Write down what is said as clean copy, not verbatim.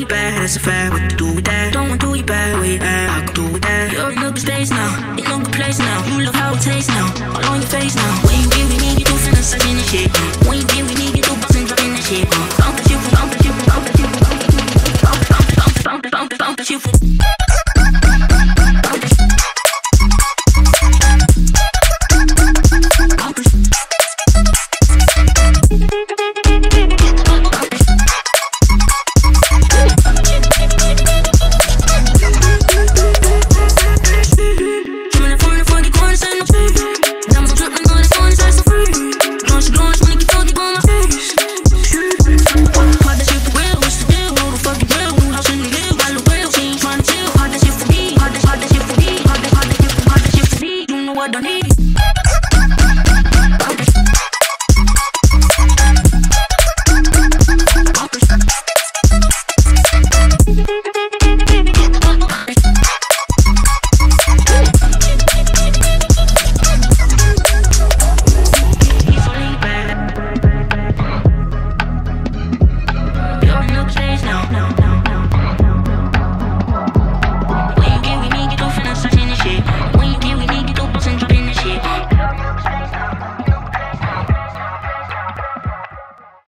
bad, that's a fact. What to do with that? Don't want to do you bad, where you at? I can do with that. You're in a good space now, in a good place now. You love how it tastes now, all on your face now. When you give me, you do finna suck in the shit. When you give me, you do bust and drop in the shit. Bump the shit, bump the shit, bump the shit, bump the shit, bump the shit, bump the shit. What don't need